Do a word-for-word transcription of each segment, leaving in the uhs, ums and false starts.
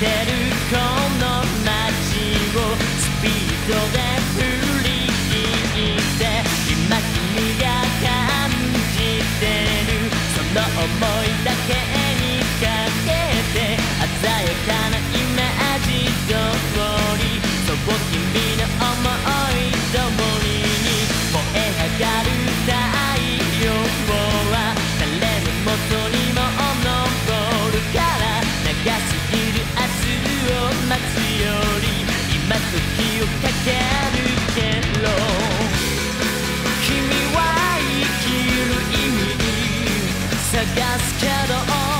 てるこの街をスピードで振り切って今君が感じてるその想いだけにかけて鮮やかなイメージ通りそう君の想い通りに燃え上がる太陽は誰の元にも昇るから長すぎる明日を待つより今時をかけるけど君は生きる意味探すけど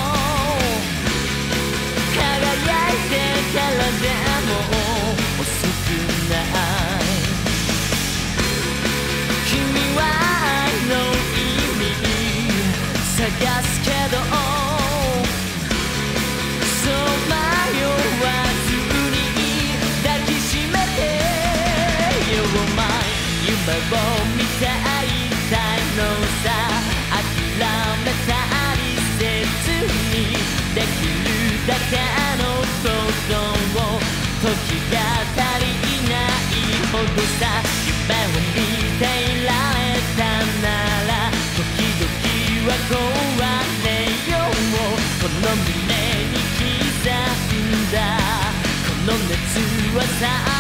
輝いてからでも遅くない君は愛の意味探すけどそう迷わずに抱きしめて You're mine 夢を見て会いたいのさ諦めたりせずにできるだけのことを時が足りないほどさ夢を見ていられたなら時々は壊れようこの胸に刻んだこの熱はさ